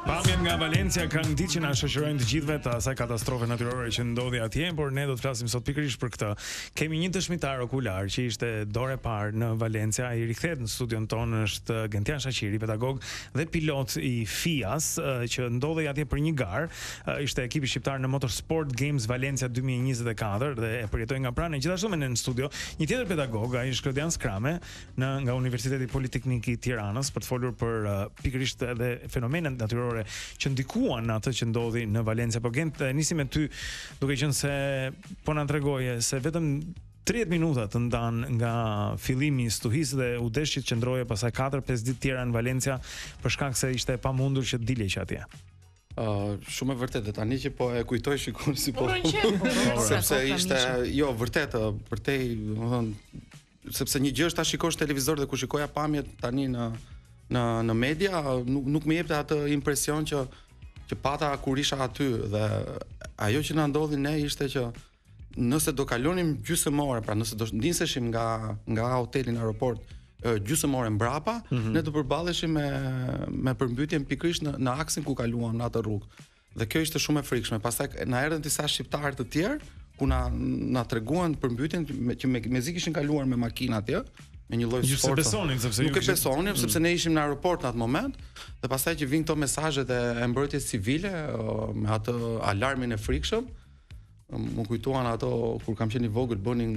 Pamjen nga Valencia kanë ditë që na shoqërojnë të gjithëve të asaj katastrofe natyrore që ndodhi atje, por ne do të flasim sot pikërisht për këtë. Kemi një dëshmitar okular që ishte dorë e parë në Valencia, i rikthehet në studion tonë, është Gentian Shaqiri, pedagog dhe pilot i FIAS, që ndodhej atje për një garë. Ishte ekipi shqiptar në Motorsport Games Valencia 2024 dhe e përjetoi nga pranë. Gjithashtu me ne në studio një tjetër pedagog, ai është Klodian Skrame, nga Universiteti Politeknik i Tiranës, për të folur për pikërisht edhe fenomenet natyrore që ndikuan atë që ndodhi në Valencia. Po Gent, nisim me ty duke qenë se po na tregoje se vetëm 30 minuta të ndan nga fillimi i stuhisë dhe u desh që qëndroje pasaj 4-5 ditë tjera në Valencia për shkak se ishte pamundur që të dilej atje. Shumë e vërtetë tani që po e kujtoj shikon si po. Sepse ishte vërtet, domethënë sepse një gjë është ta shikosh televizor dhe ku shikoja pamjet tani në media, nuk më jepte atë impresion që pata kur isha aty, dhe ajo që na ndodhi ne ishte që nëse do kalonim gjysmëore, pra nëse do ndiseshim nga hoteli në aeroport gjysmëore mbrapa, ne do përballeshim me përmbytjen pikërisht në aksin ku kaluan në atë rrugë. Dhe kjo ishte shumë e frikshme. Pastaj na erdhën disa shqiptarë të tjerë ku na treguan përmbytjen që mezi kishin kaluar me makinë atje, me një lloj sporti. Nuk e besonim sepse ne ishim në aeroport në atë moment, dhe pastaj që vijnë këto mesazhet e mbrojtjes civile me atë alarmin e frikshëm, më kujtuan ato kur kam qenë i vogël bënin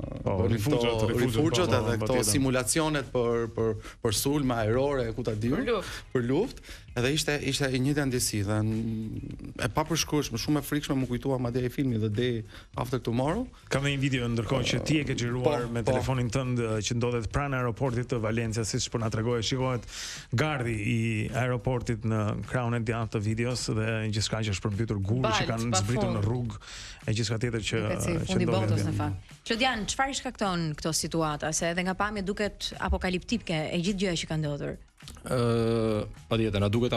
rifugjet edhe këto simulacionet për sulme aerore, ku ta diun, për luftë. Edhe ishte e njëjta ndjesi dhe e papërshkrueshme, shumë e frikshme, më kujtua madje e filmi The Day After Tomorrow. Kam një video ndërkohë që ti e ke xhiruar me telefonin tënd që ndodhet pranë aeroportit të Valencia, siç po na tregoje, shikohet gardi i aeroportit në krahun e djathtë të videos dhe gjithçka që është përmbytur, guri që kanë zbritur në rrugë e gjithçka tjetër që ndodhet në fakt. Çodian, çfarë shkakton këto situata? Se edhe nga pamja duket apokaliptike e gjithë gjëja që ka ndodhur. Patjetër, na duket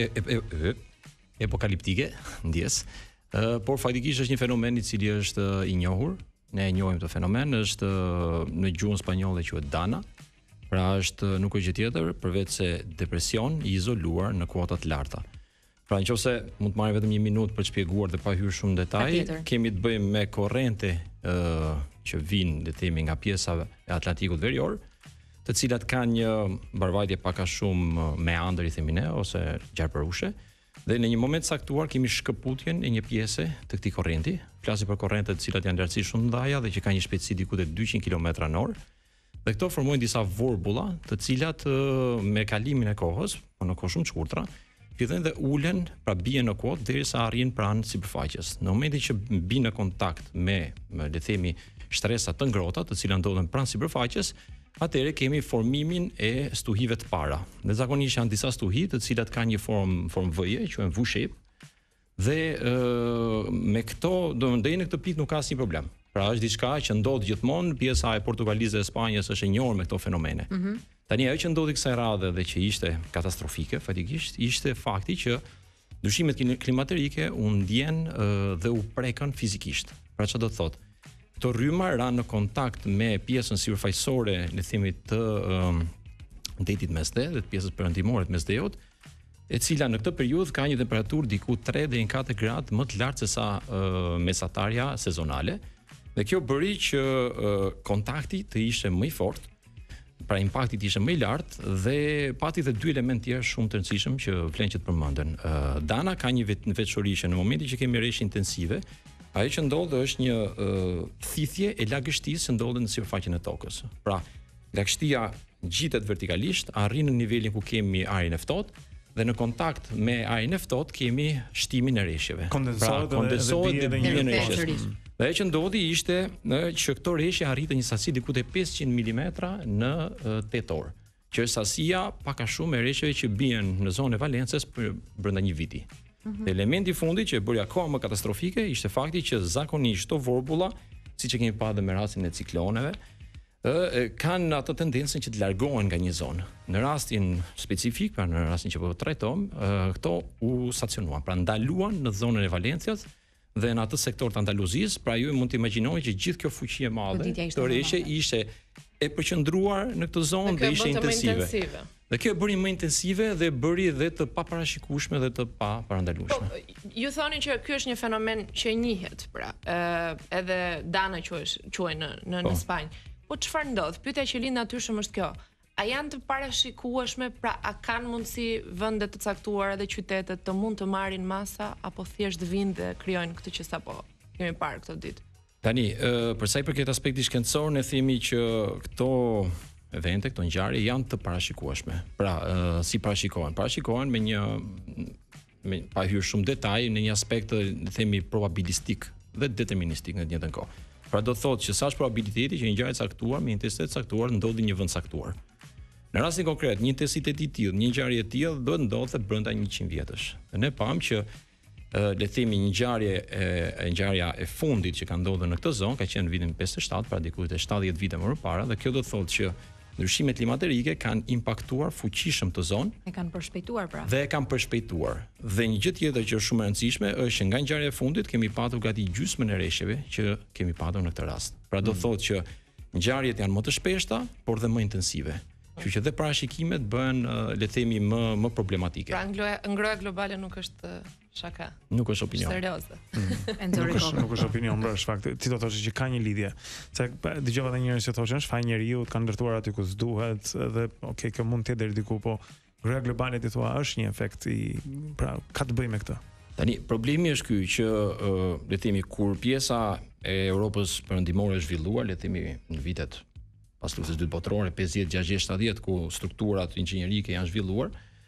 apokaliptike, ndjes. Por faktikisht është një fenomen i cili është i njohur. Ne e njohim këtë fenomen, është në gjuhën spanjolle quhet Dana. Pra nuk është gjë tjetër përveç se depresion i izoluar në kuota të larta. Pra nëse mund të marrim vetëm një minutë për të shpjeguar dhe pa hyrë shumë në detaj, kemi të bëjmë me korrente që vijnë, le të themi, nga pjesa e Atlantikut Verior, të cilat kanë një mbarvajtje pak a shumë meandër, i themi ne, ose gjarpërushe, dhe në një moment saktuar kemi shkëputjen e një pjese të këtij korrenti. Flasim për korrente të cilat janë lartësi shumë ndaja dhe që kanë një shpejtësi diku te 200 km/h. Dhe këto formojnë disa vorbulla, të cilat me kalimin e kohës, në kohë shumë të shkurtra, fillojnë dhe ulen, pra bien në kuot derisa arrin pranë sipërfaqes. Në momentin që bien në kontakt me le të themi shtresa të ngrohta, të cilat ndodhen pranë sipërfaqes, atëherë kemi formimin e stuhive të para. Dhe zakonisht janë disa stuhi të cilat kanë një formë V-je, quhen V-shape, dhe me këto do të ndajnë në këtë pikë nuk ka asnjë problem. Pra është diçka që ndodh gjithmonë, pjesa e Portugalisë dhe Spanjës është e njohur me këto fenomene. Tani ajo që ndodhi kësaj radhe dhe që ishte katastrofike fatikisht, ishte fakti që ndryshimet klimaterike u ndjen dhe u prekën fizikisht. Pra çfarë do të thotë? Këto rryma ranë në kontakt me pjesën sipërfaqësore, le të themi, të detit mesdhe dhe të pjesës perëndimore të mesdheut, e cila në këtë periudhë ka një temperaturë diku 3 deri në 4 gradë më të lartë se sa mesatarja sezonale, dhe kjo bëri që kontakti të ishte më i fortë, pra impakti të ishte më i lartë, dhe pati dhe dy elementë tjerë shumë të rëndësishëm që vlen që të përmenden. Dana ka një veçori që në momentin që kemi rreshje intensive, ajo që ndodh është një thithje e lagështisë që ndodhet në sipërfaqen e tokës. Pra, lagështia ngjitet vertikalisht, arrin në nivelin ku kemi ajrin e ftohtë, dhe në kontakt me ajrin e ftohtë kemi shtimin e rreshjeve. Kondensohet dhe bien në rreshje. Dhe ajo që ndodhi ishte që këto rreshje arritën një sasi diku te 500 mm në tetor, që është sasia pak a shumë e rreshjeve që bien në zonën e Valencës brenda një viti. Dhe elementi i fundit që e bëri akoma më katastrofike ishte fakti që zakonisht këto vorbulla, siç e kemi parë me rastin e cikloneve, kanë atë tendencën që të largohen nga një zonë. Në rastin specifik, pra në rastin që po trajtojmë, këto u stacionuan, pra ndaluan në zonën e Valencias dhe në atë sektor të Andaluzisë. Pra ju mund të imagjinoni që gjithë kjo fuqi e madhe të rreshje ishte e përqendruar në këtë zonë dhe ishte intensive. Dhe kjo e bëri më intensive dhe bëri dhe të paparashikueshme dhe të parandalueshme. Ju thoni që ky është një fenomen që njihet, pra, edhe Dana quhen në Spanjë. Po çfarë ndodh? Pyetja që lind natyrshëm është kjo. A janë të parashikueshme, pra a kanë mundësi vende të caktuara dhe qytetet të mund të marrin masa apo thjesht vinë dhe krijojnë këtë që sapo kemi parë këto ditë? Tani, për sa i përket aspektit shkencor, ne themi që këto evente, këto ngjarje janë të parashikueshme. Pra, si parashikohen? Parashikohen me pa hyrë shumë detaj në një aspekt të themi probabilistik dhe deterministik në të njëjtën kohë. Pra do thotë që sa është probabiliteti që një ngjarje e caktuar me intensitet të caktuar ndodhi në një vend caktuar. Në rastin konkret, një intensitet i tillë, një ngjarje e tillë do të ndodhte brenda 100 vjetësh. Dhe ne pam që le të themi ngjarja e fundit që ka ndodhur në këtë zonë ka qenë në vitin 57, pra diku te 70 vite më parë, dhe kjo do të thotë që ndryshimet klimatike kanë impaktuar fuqishëm të zonë. E kanë përshpejtuar pra. Dhe e kanë përshpejtuar. Dhe një gjë tjetër që është shumë e rëndësishme është që nga ngjarja e fundit kemi patur gati gjysmën e rreshjeve që kemi patur në këtë rast. Pra do thotë që ngjarjet janë më të shpeshta, por dhe më intensive. Kështu që dhe parashikimet bëhen le të themi më problematike. Pra ngroja globale nuk është shaka. Nuk është opinion. Serioze. Nuk është opinion, është fakt. Ti do të thosh që ka një lidhje. Se dëgjova edhe njerëz që thoshin, është faj njeriu të kanë ndërtuar aty ku s'duhet dhe okay, kjo mund të jetë deri diku, po ngroja globale ti thua është një efekt pra ka të bëjë me këtë. Tani problemi është ky që le të themi kur pjesa e Europës perëndimore është zhvilluar, le të themi në vitet pas luftës së dytë botërore, 50, 60, 70, ku strukturat inxhinierike janë zhvilluar,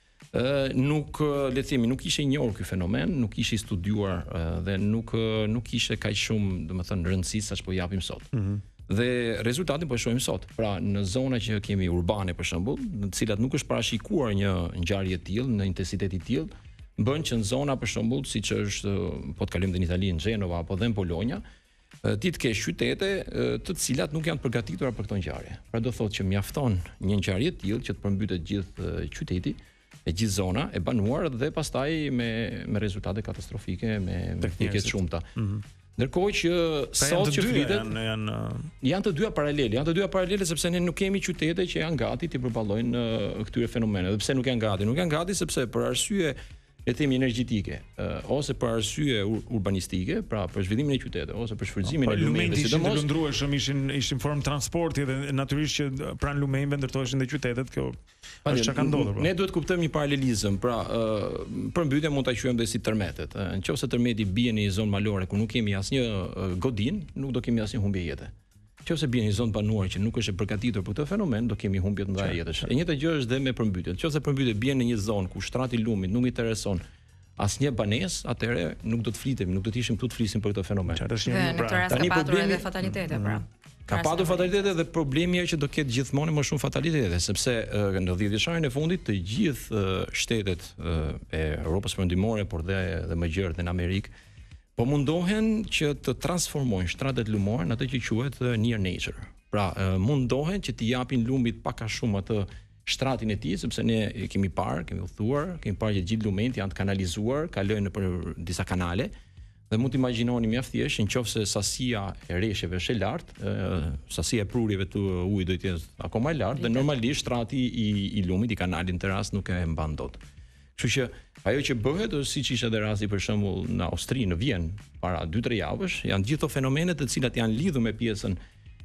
nuk le të themi nuk ishte i njohur ky fenomen, nuk ishte i studiuar dhe nuk ishte kaq shumë, domethënë, rëndësi sa ç'po japim sot. Dhe rezultatin po e shohim sot. Pra në zona që kemi urbane për shembull, në të cilat nuk është parashikuar një ngjarje e tillë në intensitet i tillë, bën që në zona për shembull siç është po të kalojmë në Itali, në Gjenova apo dhe në Polonja, ti të kesh qytete të cilat nuk janë përgatitura për këto ngjarje. Pra do thotë që mjafton një ngjarje e tillë që të përmbytet gjithë qyteti, e gjithë zona e banuar dhe pastaj me rezultate katastrofike, me vdekje të shumta. Ndërkohë që sot që flitet janë të dyja paralele sepse ne nuk kemi qytete që janë gati të përballojnë këtyre fenomeneve. Dhe pse nuk janë gati? Nuk janë gati sepse për arsye le të themi energjetike, ose për arsye urbanistike, pra për zhvillimin e qyteteve, ose për shfrytëzimin e lumeve, sidomos lundrueshëm ishin formë transporti dhe natyrisht që pranë lumeve ndërtoheshin dhe qytetet, kjo është çka ka ndodhur. Ne duhet kuptojmë një paralelizëm, pra përmbytje mund ta quajmë dhe si tërmetet. Nëse tërmeti bie në një zonë malore ku nuk kemi asnjë godin, nuk do kemi asnjë humbje jete. Nëse bie në një zonë banuar që nuk është e përgatitur për këtë fenomen, do kemi humbje të mëdha jetësh. E njëjta gjë është dhe me përmbytjen. Nëse përmbytja bie në një zonë ku shtrati i lumit nuk intereson asnjë banesë, atëherë nuk do të flitemi, nuk do të ishim këtu të flisim për këtë fenomen. Tani problemi është fatalitete, pra. Ka patur fatalitete dhe problemi është që do ketë gjithmonë më shumë fatalitete, sepse në 10 vjeçarin e fundit të gjithë shtetet e Europës perëndimore, por dhe më gjerë dhe në Amerikë, po mundohen që të transformojnë shtratet lumore në atë që quhet near nature. Pra, mundohen që t'i japin lumit pak a shumë atë shtratin e tij, sepse ne kemi udhëtuar, kemi parë që gjithë lumeti janë të kanalizuar, kalojnë nëpër disa kanale. Dhe mund të imagjinoni mjaft thjesht nëse sasia e rreshjeve është e lartë, sasia e prurjeve të ujit do të jetë akoma e lartë dhe normalisht shtrati i lumit, i kanalit në rast nuk e mban dot. Kështu që ajo që bëhet është siç ishte edhe rasti për shembull në Austri, në Vjenë, para 2-3 javësh, janë gjithë ato fenomene të cilat janë lidhur me pjesën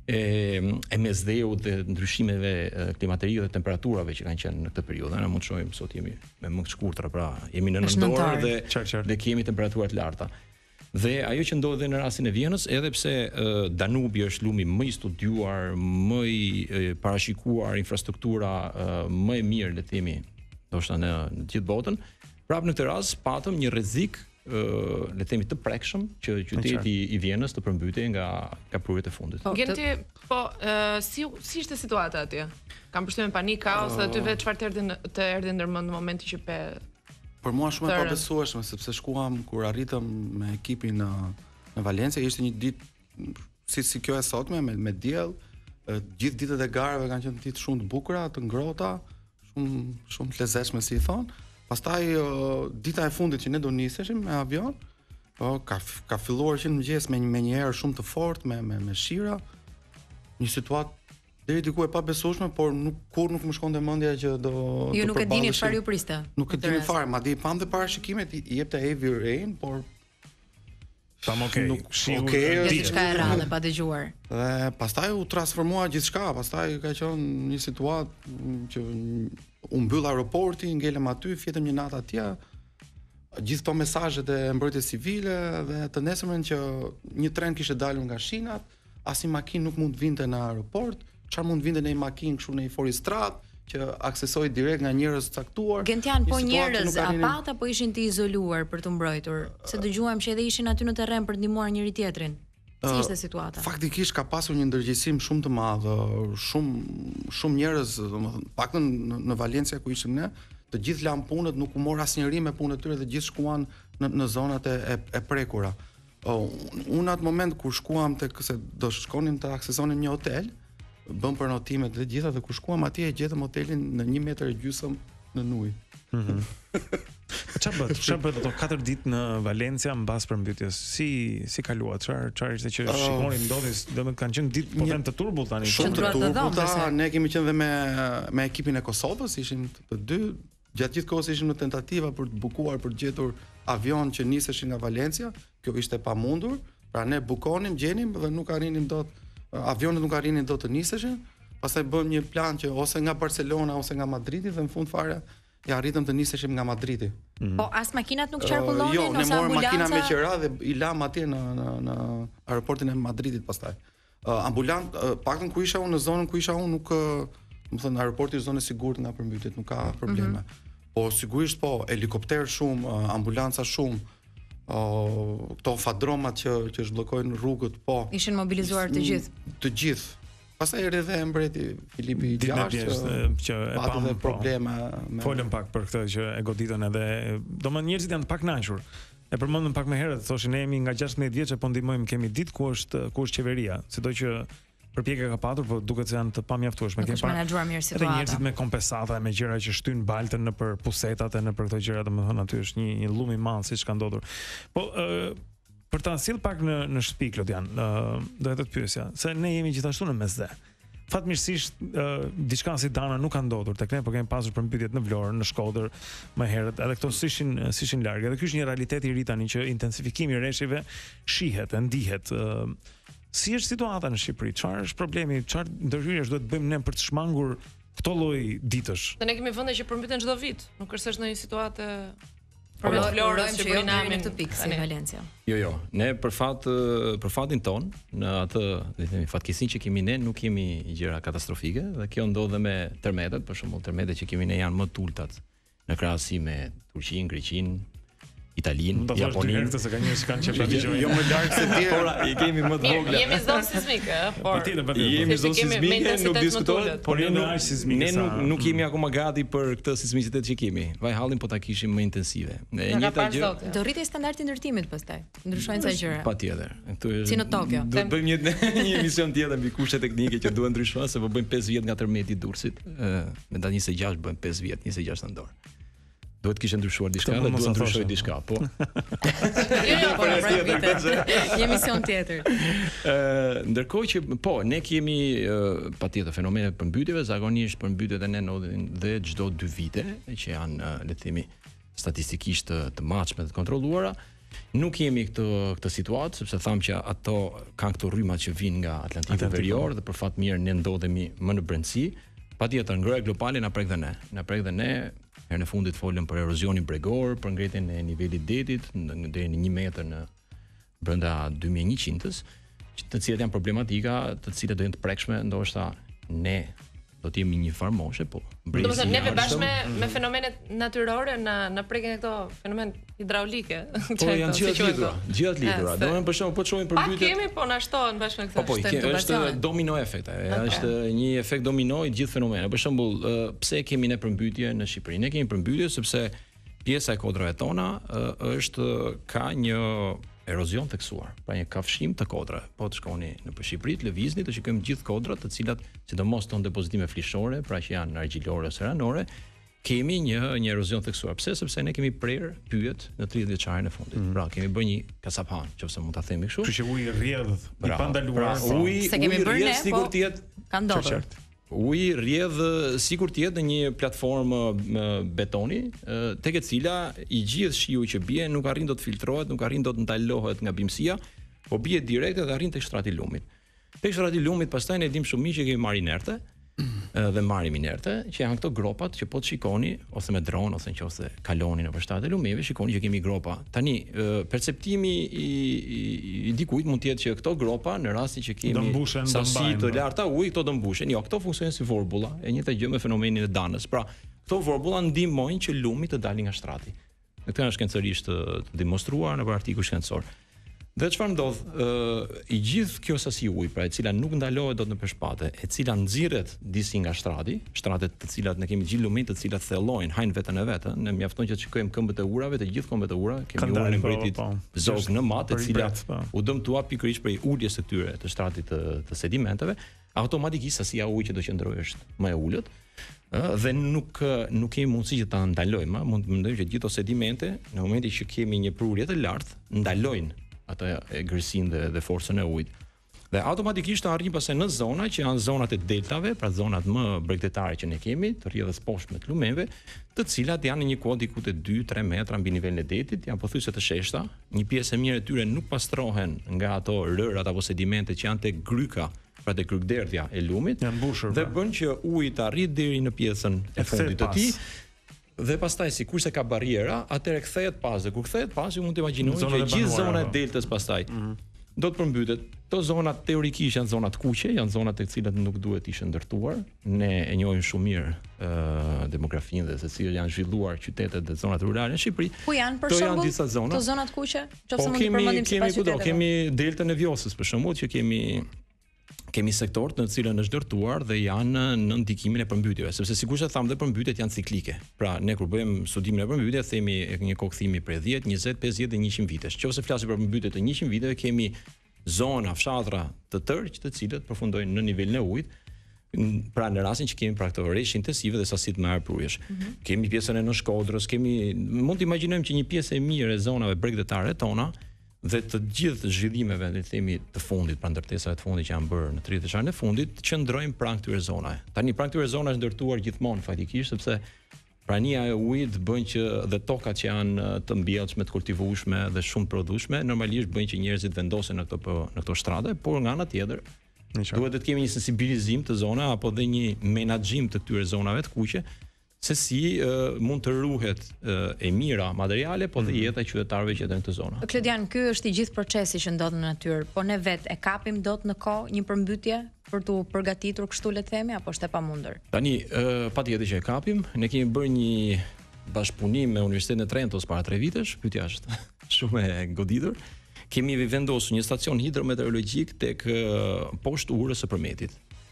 e mesdheut dhe ndryshimeve klimatike dhe temperaturave që kanë qenë në këtë periudhë. Ne mund të shohim sot jemi me më të shkurtra, pra jemi në nëntor dhe kemi temperatura të larta. Dhe ajo që ndodhi në rastin e Vjenës, edhe pse Danubi është lumi më i studiuar, më i parashikuar, infrastruktura më e mirë, le të themi, ndoshta në gjithë botën, prapë në këtë rast patëm një rrezik, le të themi, të prekshëm që qyteti i Vjenës të përmbytej nga prurjet e fundit. Genti, si ishte situata atje? Kam përshtypjen panik, kaos, dhe ty vetë çfarë të erdhi ndërmend në momentin që për mua shumë e pabesueshme, sepse shkuam kur arritëm me ekipin në Valencia, ishte një ditë si kjo e sotme me diell, gjithë ditët e garave kanë qenë ditë shumë të bukura, të ngrohta, shumë të lezetshme si i thon. Pastaj dita e fundit që ne do niseshim me avion, ka filluar që në mëngjes me një erë shumë të fortë, me shira, një situatë deri diku e pabesueshme, por kur nuk më shkonte mendja që do ju nuk e dini çfarë ju priste. Nuk e dini fare, madje pam dhe parashikimet i jepte heavy rain, por tam diçka e rrallë pa dëgjuar. Dhe pastaj u transformua gjithçka, pastaj ka qenë një situatë që u mbyll aeroporti, ngelëm aty, fjetëm një natë atje. Gjithë këto mesazhet e mbrojtjes civile dhe të nesërmen që një tren kishte dalur nga shinat, asnjë makinë nuk mund të vinte në aeroport, çfarë mund të vinte në një makinë kështu në një foristrat që aksesoi direkt nga njerëz caktuar. Gentian, po njerëz apat apo ishin të izoluar për të mbrojtur? Se dëgjuam që edhe ishin aty në terren për të ndihmuar njëri tjetrin. Si ishte situata? Faktikisht ka pasur një ndërgjegjësim shumë të madh, shumë njerëz, domethënë, paktën në Valencia ku ishim ne, të gjithë lan punët, nuk u mor asnjëri me punën e tyre dhe gjithë shkuan në zonat e prekura. Unë atë moment kur shkuam tek se do shkonim të aksesonim një hotel, bëm për notimet dhe gjitha dhe kur shkuam atje e gjetëm hotelin në 1,5 metër në ujë. Çfarë bëhet ato 4 ditë në Valencia mbas përmbytjes? Si kaluat? Çfarë ishte që shikoni ndodhi, domethënë kanë qenë ditë po them të turbull tani. Shumë të turbullta. Ne kemi qenë dhe me ekipin e Kosovës, ishim të dy. Gjatë gjithë kohës ishim në tentativa për të bukuar për të gjetur avion që niseshin nga Valencia. Kjo ishte pamundur. Pra ne bukonim, gjenim dhe nuk arrinim dot, avionet nuk arrinin dot të niseshin. Pastaj bëm një plan që ose nga Barcelona ose nga Madridi dhe në fund fare ja arritëm të niseshim nga Madridi. Po as makinat nuk qarkullonin ose ambulanca? Jo, ne morëm makina me qira dhe i lam atje në aeroportin e Madridit pastaj. Ambulant, paktën ku isha unë në zonën ku isha unë nuk, më thënë aeroporti është zonë e sigurt nga përmbytjet, nuk ka probleme. Po sigurisht po, helikopter shumë, ambulanca shumë, këto fadromat që zhbllokojnë rrugët, po. Ishin mobilizuar të gjithë. Të gjithë. Pastaj erdhi dhe mbreti Filipi i Gjashtë që e pati dhe probleme folëm pak për këtë që e goditën edhe domethënë njerëzit janë të pakënaqur. E përmendëm pak më herët, thoshin ne jemi nga 16 vjeç e po ndihmojmë, kemi ditë ku është qeveria, sido që përpjekje ka patur, por duket se janë të pamjaftueshme. Kemi menaxhuar mirë situatën. Edhe njerëzit me kompensata, me gjëra që shtyn baltën nëpër pusetat e nëpër këto gjëra, domethënë aty është një lum i madh siç ka ndodhur. Po për ta sill pak në shtëpi Klodian, do të pyesja, se ne jemi gjithashtu në mesdhe. Fatmirësisht diçka si Dana nuk ka ndodhur tek ne, por kemi pasur përmbytjet në Vlorë, në Shkodër më herët, edhe këto ishin larg. Edhe ky është një realitet i ri tani që intensifikimi i rreshjeve shihet, ndihet. Si është situata në Shqipëri? Çfarë është problemi? Çfarë ndërhyrjesh duhet të bëjmë ne për të shmangur këto lloj ditësh? Ne kemi vende që përmbyten çdo vit, nuk është se është në një situatë Florës që bëjnë në këtë pikë si Valencia. Jo, ne për fatin ton, në atë, le të themi, fatkeqësinë që kemi ne, nuk kemi gjëra katastrofike dhe kjo ndodh dhe me tërmetet, për shembull, tërmetet që kemi ne janë më të ultat në krahasim me Turqinë, Greqinë, Italinë, Japoninë. Se ka njerëz që kanë qenë dëgjojnë. Jo më larg se tjerë. Por i kemi më të vogla. Jemi zonë sismike, por jemi zonë sismike, nuk diskutohet, por ne nuk jemi akoma gati për këtë sismicitet që kemi. Vaj hallin po ta kishim më intensive. E njëjta gjë. Do rritej standardi ndërtimit pastaj. Ndryshojnë ca gjëra. Patjetër. Këtu është. Si në Tokyo. Do të bëjmë një emision tjetër mbi kushtet teknike që duhen ndryshuar, se po bëjmë 5 vjet nga tërmeti i Durrësit. Me ta 26 bëjmë 5 vjet, 26 nëntor. Duhet kishte ndryshuar diçka dhe duhet ndryshoj diçka, po. Jo, një emision tjetër. Ndërkohë që po, ne kemi patjetër fenomene të përmbytjeve, zakonisht përmbytjet e ne ndodhin dhe çdo 2 vite, që janë, le të themi, statistikisht të matshme, të kontrolluara. Nuk kemi këtë situatë, sepse thamë që ato kanë këto rrymat që vijnë nga Atlantiku Verior dhe për fat mirë ne ndodhemi më në brendësi. Patjetër ngrohja globale na prek dhe ne. Herën e fundit folëm për erozionin bregor, për ngritjen e nivelit detit deri në 1 metër në brenda 2100-s, të cilat janë problematika, të cilat do jenë të prekshme, ndoshta ne do të jemi një farë moshe, po. Do të thënë neve bashkë me fenomenet natyrore në prekjen e këto fenomen hidraulike. Po janë gjithë lidhura. Domethënë për shembull po shohim përmbytje. Pa kemi, po na shtohen bashkë me këtë. Po, është domino efekt. Është një efekt domino i gjithë fenomeneve. Për shembull, pse kemi ne përmbytje në Shqipëri? Ne kemi përmbytje sepse pjesa e kodrave tona është ka një erozion theksuar, pra një kafshim të kodrave. Po të shkoni në Shqipëri, të lëvizni, të shikojmë gjithë kodrat, të cilat, sidomos tonë depozitime flishore, pra që janë argjilore ose ranore, kemi një erozion theksuar. Pse? Sepse ne kemi prerë pyet në 30 vjeçarin e fundit. Pra, kemi bërë një kasapan, nëse mund ta themi kështu. Kështu që uji rrjedh i pandaluar. Uji rrjedh sikur të jetë ka ndodhur. Uji rrjedh sikur të jetë në një platformë betoni, tek e cila i gjithë shiu që bie nuk arrin dot filtrohet, nuk arrin dot ndalohet nga bimësia, po bie direkt dhe arrin tek shtrati i lumit. Tek shtrati i lumit pastaj ne dim shumë mirë që kemi marrë inerte dhe marrim inerte, që janë këto gropat që po të shikoni ose me dron ose nëse kaloni nëpër shtatet e lumeve, shikoni që kemi gropa. Tani perceptimi i dikujt mund të jetë që këto gropa në rastin që kemi sasi të larta uji, këto do mbushen. Jo, këto funksionojnë si vorbulla, e njëjta gjë me fenomenin e danës. Pra, këto vorbulla ndihmojnë që lumi të dalë nga shtrati. Këtë është shkencërisht të demonstruar në artikuj shkencor. Dhe çfarë ndodh? I gjithë kjo sasi uji, pra e cila nuk ndalohet dot në përshpate, e cila nxirret disi nga shtrati, shtratet të cilat ne kemi gjithë lumin, të cilat thellojnë, hajnë veten e vet, ne mjafton që të shikojmë këmbët e urave, të gjithë këmbët e urave, kemi urën e mbritit zog në mat, e cila u dëmtua pikërisht për uljes së tyre të shtratit të sedimenteve, automatikisht sasia e ujit që do qëndrojë është më e ulët. Dhe nuk kemi mundësi që ta ndalojmë, mund të mendojmë që gjithë sedimente në momentin që kemi një prurje të lartë, ndalojnë atë egërsinë dhe forcën e ujit. Dhe automatikisht arrin pastaj në zona që janë zonat e deltave, pra zonat më bregdetare që ne kemi, të rrjedhës poshtme të lumeve, të cilat janë në një kohë diku te 2-3 metra mbi nivelin e detit, janë pothuajse të sheshta, një pjesë e mirë e tyre nuk pastrohen nga ato rërat apo sedimentet që janë te gryka, pra te grykderdhja e lumit, janë mbushur dhe bën që uji të arrijë deri në pjesën e fundit të tij. Dhe pastaj sikurse ka barriera, atëherë kthehet pas. Dhe kur kthehet pas, ju mund të imagjinoni që gjithë zona e deltës pastaj do të përmbytet. Këto zona teorikisht janë zona të kuqe, janë zona tek cilat nuk duhet të ishte ndërtuar. Ne e njohim shumë mirë demografinë dhe se si janë zhvilluar qytetet dhe zonat rurale në Shqipëri. Ku janë për shembull këto zona të kuqe? Nëse mund të përmendim sipas qyteteve. Kemi deltën e Vjosës për shembull që kemi sektor në të cilën është ndërtuar dhe janë në ndikimin e përmbytjeve, sepse sigurisht e tham dhe përmbytjet janë ciklike. Pra ne kur bëjmë studimin e përmbytjeve themi një kohëthimi për 10, 20, 50 dhe 100 vitesh. Nëse flasim për përmbytjet të 100 viteve, kemi zona, fshatra të tërë të cilët përfundojnë në nivelin e ujit. Pra në rastin që kemi pra këto rreshtë intensive dhe sasi të mëdha prurjesh. Kemi pjesën e Shkodrës, mund të imagjinojmë që një pjesë e mirë e zonave bregdetare tona dhe të gjithë zhvillimeve le të themi të fundit, pra ndërtesave të fundit që janë bërë në 30 vjeçarin e fundit, qëndrojnë pranë këtyre zonave. Tani pranë këtyre zonave është ndërtuar gjithmonë faktikisht sepse prania e ujit bën që dhe tokat që janë të mbjellshme, të kultivueshme dhe shumë të prodhueshme, normalisht bën që njerëzit vendosen në këto shtrate, por nga ana tjetër duhet të kemi një sensibilizim të zona apo dhe një menaxhim të këtyre zonave të kuqe, se si mund të ruhet e mira materiale, po dhe jeta e qytetarëve që janë në këtë zonë. Klodian, ky është i gjithë procesi që ndodh në natyrë, po ne vet e kapim dot në kohë një përmbytje për t'u përgatitur kështu le të themi, apo është e pamundur? Tani patjetër që e kapim, ne kemi bërë një bashkëpunim me Universitetin e Trentos para 3 vitesh, pyetja është shumë e goditur. Kemi vendosur një stacion hidrometeorologjik tek poshtë urës së Përmetit.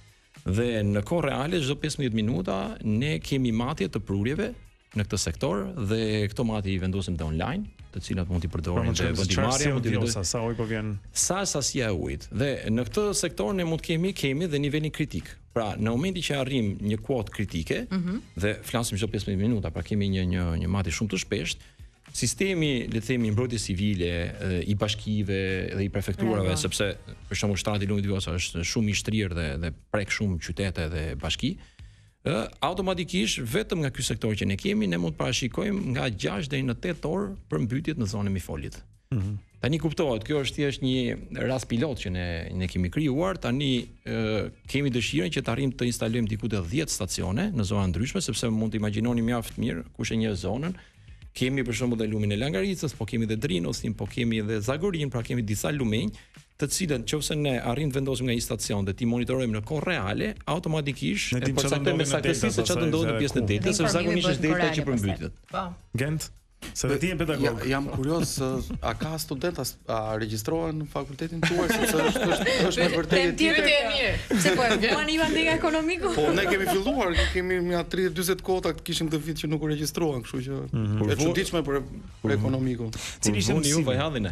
Dhe në kohë reale çdo 15 minuta ne kemi matje të prurjeve në këtë sektor dhe këto matje i vendosim dhe online, të cilat mund t'i përdorin dhe vendimarrja mund t'i sa ujë po vjen. Sasia e ujit. Dhe në këtë sektor ne mund kemi dhe nivelin kritik. Pra në momentin që arrim një kuotë kritike dhe flasim çdo 15 minuta, pra kemi një matje shumë të shpeshtë, sistemi, le të themi, mbrojtje civile i bashkive dhe i prefekturave, sepse për shembull shtrati i lumit Vjosa është shumë i shtrirë dhe prek shumë qytete dhe bashki, automatikisht vetëm nga ky sektor që ne kemi, ne mund të parashikojmë nga 6 deri në 8 orë për mbytjet në zonën e Mifolit. Tani kuptohet, kjo është thjesht një rast pilot që ne kemi krijuar, tani kemi dëshirën që të arrijmë të instalojmë diku te 10 stacione në zona ndryshme, sepse mund të imagjinoni mjaft mirë kush e njeh zonën. Kemi për shembull dhe lumin e Langaricës, po kemi dhe Drinosin, po kemi edhe Zagorin, pra kemi disa lumenj, të cilët nëse ne arrim të vendosim nga një stacion dhe ti monitorojmë në kohë reale, automatikisht e përcaktojmë me saktësi se çfarë ndodh në pjesën e deltës, sepse zakonisht është delta që përmbytet. Po. Gent, se dhe ti je pedagog. Jam kurioz, a ka student, a regjistrohen në fakultetin tuaj, sepse është me vërtetë tjetër e mirë. Se po e vuan Ivan Dega ekonomiku? Po ne kemi filluar, kemi mja 30-40 kota kishim këtë vit që nuk u regjistrohen, kështu që e çuditshme për ekonomikun. Cili ishte ju vajhallin e?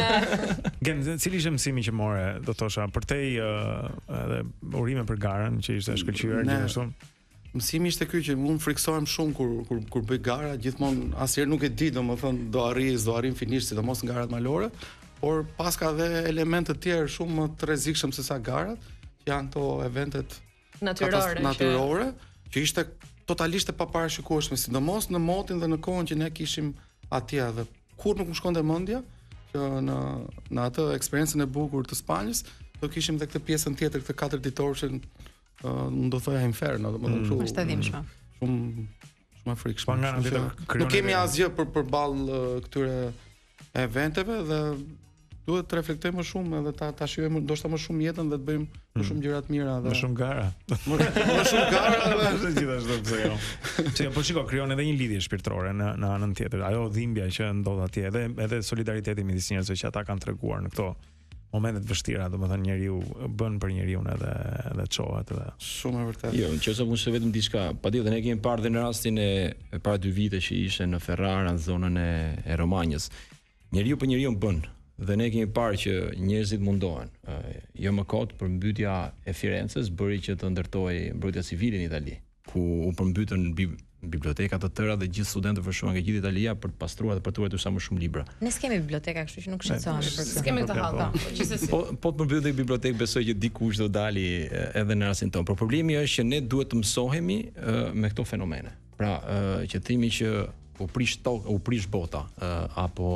Gent, cili ishte mësimi që more, do thosha, përtej edhe urime për garën që ishte shkëlqyer gjithashtu? Mësimi ishte ky që unë friksohem shumë kur bëj gara, gjithmonë asnjëherë nuk e di, domethënë do arrim finisht, sidomos në garat malore, por pas ka dhe elemente të tjerë shumë më të rrezikshëm se sa garat, që janë to eventet natyrore, që ishte totalisht e paparashikueshme, sidomos në motin dhe në kohën që ne kishim atje, dhe kur nuk më shkonte mendja që në atë eksperiencën e bukur të Spanjës do kishim edhe këtë pjesën tjetër, këtë 4 ditor që do thoya inferno, domethënë kështu. Është e dhimbshme. Shumë e frikshme. Nuk kemi asgjë përballë këtyre eventeve dhe duhet të reflektojmë më shumë edhe ta shijojmë ndoshta më shumë jetën dhe të bëjmë më shumë gjëra të mira dhe më shumë gara. Më shumë gara dhe gjithashtu pse jo. Çka po shiko, krijon edhe një lidhje shpirtërore në anën tjetër. Ajo dhimbja që ndodh atje edhe solidariteti midis njerëzve që ata kanë treguar në këto momente të vështira, domethënë njeriu bën për njeriu edhe çohet edhe. Shumë e vërtetë. Jo, nëse mund të vetëm diçka, patjetër ne kemi parë dhe në rastin e para 2 vite që ishte në Ferrara në zonën e Romanjës. Njeriu për njeriu bën. Dhe ne kemi parë që njerëzit mundohen. Jo më kot për mbytyja e Firenzes bëri që të ndërtoi mbrojtja civile në Itali, ku u përmbytën biblioteka të tëra dhe gjithë studentët vështruan nga gjithë Italia për të pastruar dhe për të ruajtur sa më shumë libra. Ne s'kemi biblioteka, kështu që nuk shqetësohemi për këtë. S'kemi këtë hall, po gjithsesi. Po të përmbytet bibliotekë, besoj që dikush do dali edhe në rastin tonë. Por problemi është që ne duhet të mësohemi me këto fenomene. Pra, që themi që u prish bota apo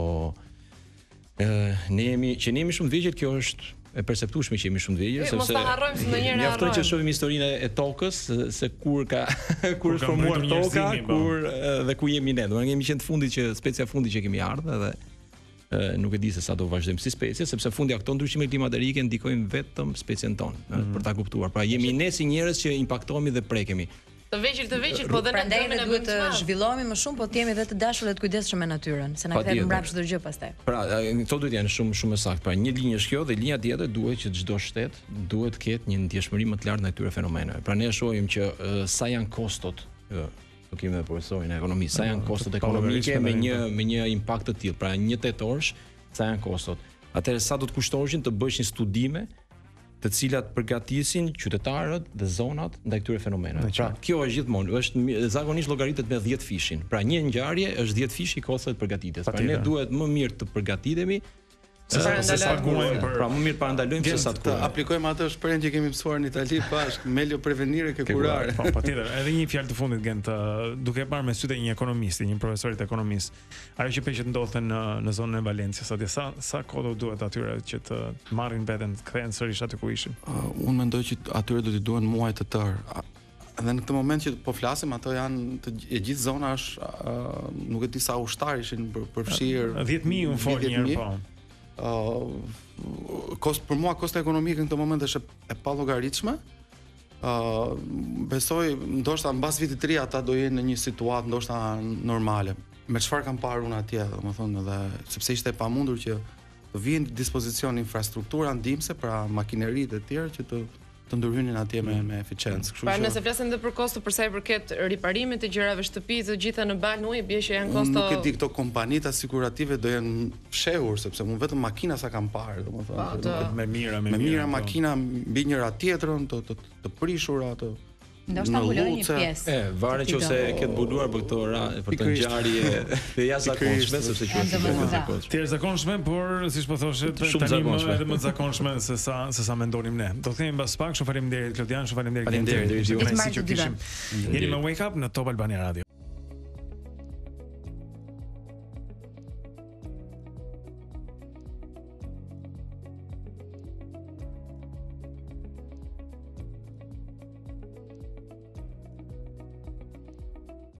ne jemi shumë të vegjël, kjo është e perceptueshme që jemi shumë të vegjël, sepse mos ta harrojmë se ndonjëherë mjafton që shohim historinë e tokës, se kur është formuar toka, dhe ku jemi ne. Domethënë jemi qenë të fundit që specia fundit që kemi ardhur dhe nuk e di se sa do vazhdojmë si specie, sepse fundi këto ndryshime klimatike ndikojnë vetëm specien tonë, për ta kuptuar. Pra jemi ne si njerëz që impaktohemi dhe prekemi. Të vegjël, po dhe ne prandaj duhet të zhvillohemi më shumë, po të jemi edhe të dashur dhe të kujdesshëm me natyrën, se na kthejmë mbrapa çdo gjë pastaj. Pra, këto duhet janë shumë saktë. Pra, një linjë është kjo dhe linja tjetër duhet që çdo shtet duhet të ketë një ndjeshmëri më të lartë ndaj këtyre fenomeneve. Pra ne shohim që sa janë kostot, do kemi edhe profesorin e ekonomisë, sa janë kostot ekonomike me një impakt të tillë. Pra, një tetorsh, sa janë kostot. Atëherë sa do të kushtoheshin të bëheshin studime të cilat përgatisin qytetarët dhe zonat ndaj këtyre fenomeneve. Pra, kjo është gjithmonë, është zakonisht llogaritet me 10 fishin. Pra, një ngjarje është 10 fish i kostot përgatitjes. Pra, ne duhet më mirë të përgatitemi se sa guajmë pra më mirë parandalojmë se sa të kurojmë. Aplikojmë atë shprehjen që kemi mësuar në Itali bashkë, meglio prevenire che curare. Po, patjetër. Edhe një fjalë të fundit Gent, duke parë me sytë një ekonomisti, një profesorit ekonomist. Ajo që që ndodhte në zonën e Valencias, atje sa kohë duhet atyre që të marrin veten, të kthehen sërish aty ku ishin? Unë mendoj që atyre do t'i duhen muaj të tërë. Dhe në këtë moment që po flasim, ato janë e gjithë zona është nuk e di sa ushtar ishin përfshirë. 10.000 unë fol një herë po. Për mua kosto ekonomike në këtë moment është e pallogaritshme. Besoj ndoshta mbas vitit të ri ata do jenë në një situatë ndoshta normale. Me çfarë kam parë unë atje, domethënë, edhe sepse ishte e pamundur që të vinë në dispozicion infrastruktura ndihmëse, pra makineritë e tjera që të ndërhynin atje me eficiencë. Kështu që pra nëse flasim edhe për kosto për sa i përket riparimit të gjërave shtëpi, të gjitha në balë ujë, bie që janë kosto. Nuk e di këto kompanitë asigurative do jenë fshehur sepse unë vetëm makina sa kam parë, domethënë. Me mira makina mbi njëra tjetrën, të prishura ato. Ndoshta mbulojnë një pjesë. Varet nëse e ketë mbuluar për këto për të ngjarje të jashtëzakonshme, sepse quhet jashtëzakonshme. Të jashtëzakonshme, por siç po thoshë, tani edhe më të zakonshme se sa mendonim ne. Do të themi mbas pak, shumë faleminderit Klodian, shumë faleminderit. Faleminderit. Jeni me Wake Up në Top Albania Radio.